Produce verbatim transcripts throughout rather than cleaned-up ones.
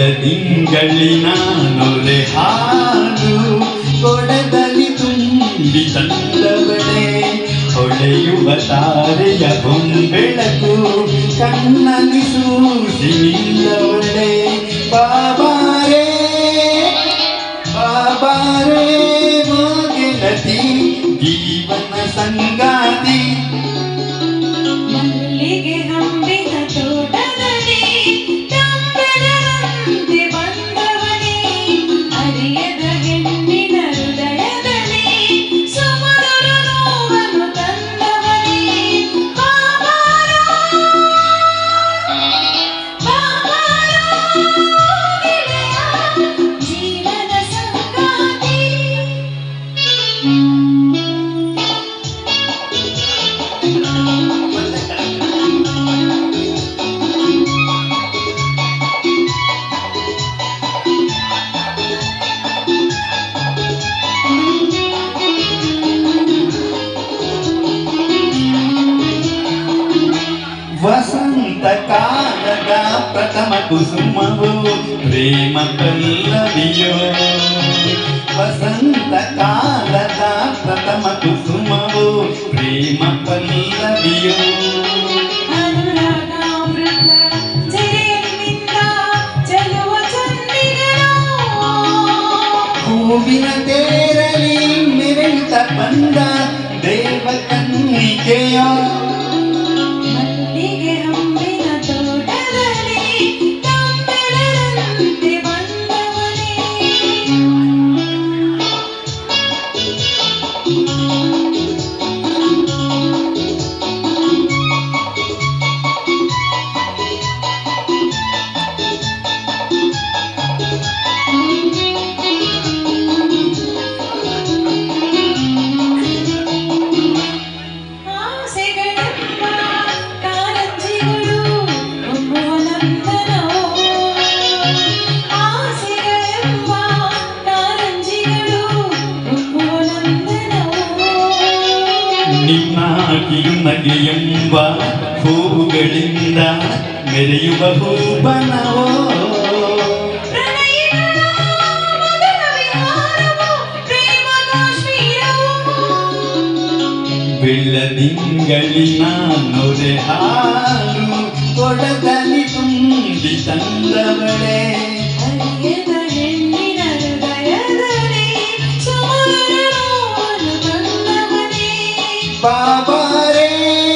ಬೆಳದಿಂಗಳಿನ ನೊರೆ ಹಾಲು ಕೊಡದಲ್ಲಿ ತುಂಬಿ ತಂದವಳೆ ಹೊಳೆಯುವ ತಾರೆಯ ಹೊಂಬೆಳಕು ಕಣ್ಣಲ್ಲಿ ಸೂಸಿ ನಿಲ್ಲವಳೆ ಬಾಬಾರೇ ಬಾಬಾರೇ ಗೆಳತಿ ಜೀವನ ಸಂಗಾತಿ ಮಲ್ಲಿಗೆ ಹಂಬಿನ ತೋಟದಲ್ಲಿ ತಂಬೆಳರಂತೆ ಬಂದವನೇ ಅರಿಯದ ಹೆಣ್ಣಿನ ಹೃದಯದಲ್ಲಿ ಸುಮಧುರ ನೋವನ್ನು ತಂದವನೇ ಬಾಬಾರ ಬಾಬಾರ ಗೆಳೆಯ ಜೀವನ ಸಂಗಾತಿ ವಸಂತ ಕಾಲದ ಪ್ರಥಮ ಕುಸುಮವು ಪ್ರೇಮ ಪಲ್ಲವಿಯೋ ವಸಂತ ಕಾಲದ ಪ್ರಥಮ ಕುಸುಮವು ಪ್ರೇಮ ಪಲ್ಲವಿಯೋ ಅನುರಾಗಾಮೃತ ಜರೆಯನ್ನಿಂದ ಚೆಲುವ ಚಂದಿರನೋ ಹೂವಿನ ತೇರಲಿ ಮೆರೆಯುತ್ತ ಬಂದ ದೇವ ಕನ್ನಿಕೆಯೋ ಮಲ್ಲಿಗೆ ಹಂಬಿನ ತೋಟದಲ್ಲಿ ತಂಬೆಳರಂತೆ ಬಂದವನೇ ಆಸೆಗಳೆಂಬ ಕಾರಂಜಿಗಳು ಒಮ್ಮುವ ನಂದನವೋ ಆಸೆಗಳೆಂಬ ಕಾರಂಜಿಗಳು ಒಮ್ಮುವ ನಂದನವೋ ನಿನ್ನ ಕಿರುನಗೆಯೆಂಬ ಹೂವುಗಳಿಂದ ಮೆರೆಯುವ ಹೂಬನವೋ ಪ್ರಣಯಿಗಳ ಮಧುರ ವಿಹಾರವೋ ಪ್ರೇಮ ಕಾಶ್ಮೀರವೋ ಬೆಳದಿಂಗಳಿನ ನೊರೆ ಹಾಲು ಕೊಡದಲ್ಲಿ ತುಂಬಿ ತಂದವಳೆ ಅರಿಯದ ಹೆಣ್ಣಿನ ಹೃದಯದಲ್ಲಿ ಸುಮಧುರ ನೋವನ್ನು ತಂದವನೇ ಬಾಬಾರೇ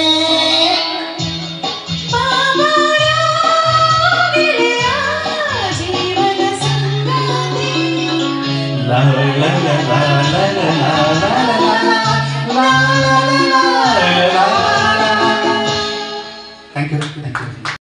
ಬಾಬಾರ ಗೆಳೆಯ ಜೀವನ ಸಂಗಾತಿ ಲಾ ಲಾ ಲಾ ಲಾ ಲಾ ಲಾ